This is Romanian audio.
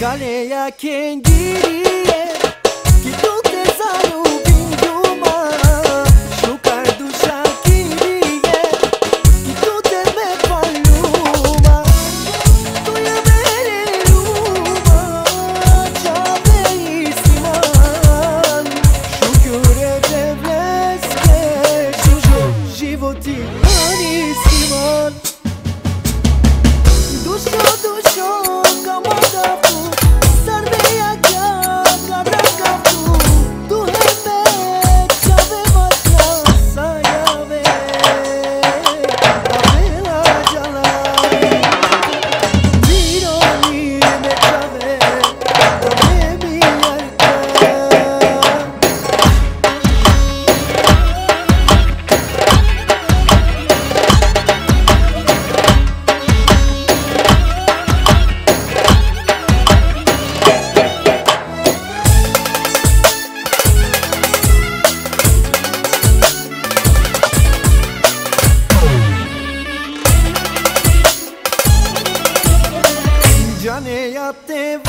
Galeja këngjirie Ki tu të zaru binduma Shukar du shakirie Ki tu të me paluma Tu je vere luma Qave isiman Shukure të vleske Životi anisiman Dusho Kamagafu Sarveja kja Kabrakafu Duheme Qave matla Sajave Avela jalaj Vironi me qave Avemi jarka Janeja te